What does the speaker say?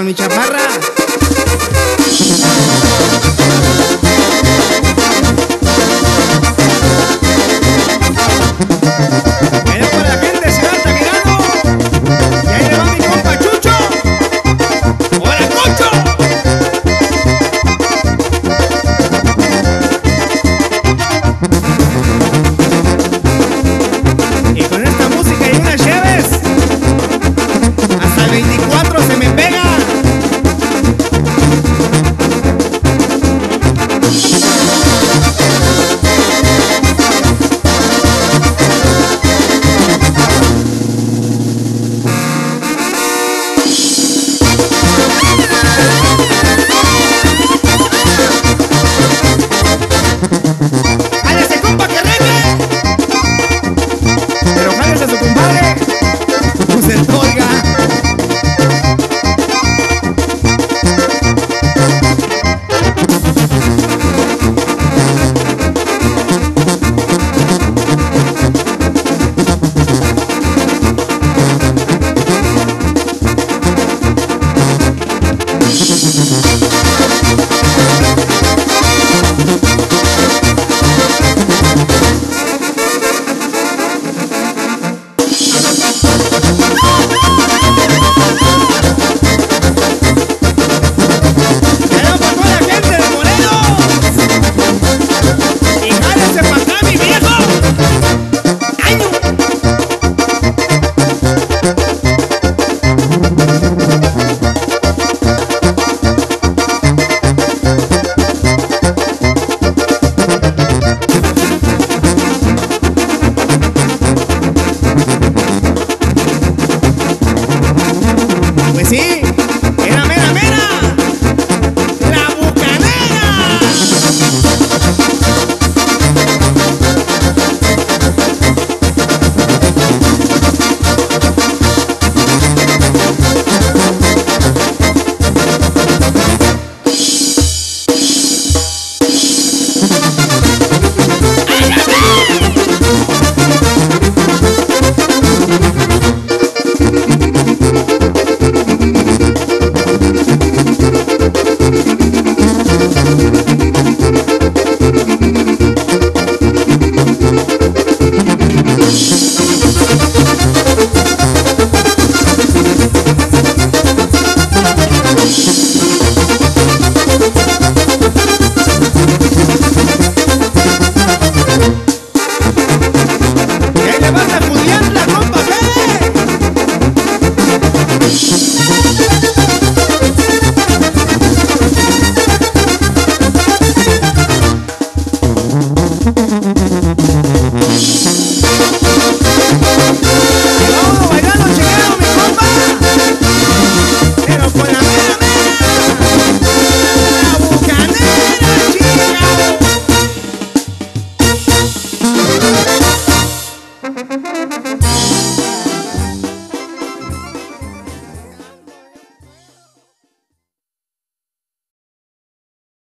para mi chaparra. Viene para la gente de Ciudad Altamirano. Y ahí le va mi compa Chucho. ¡Hola, Cocho! Y con esta música y unas cheves, hasta el 24 se me pega. ¡Jálese, compa, que regue! Pero jálese a su compadre, pues el oiga.